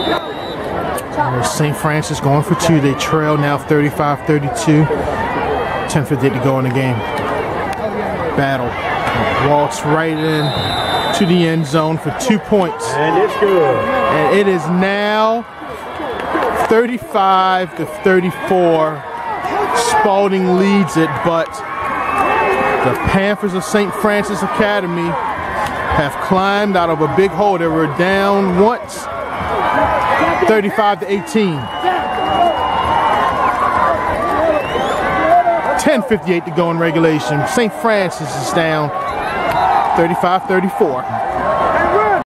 There's St. Francis going for two. They trail now 35-32. 10:58 to go in the game. Battle. Waltz right in to the end zone for 2 points. And it's good. And it is now 35-34. Spalding leads it, but the Panthers of St. Francis Academy have climbed out of a big hole. They were down once, 35-18. 10:58 to go in regulation. St. Francis is down 35-34.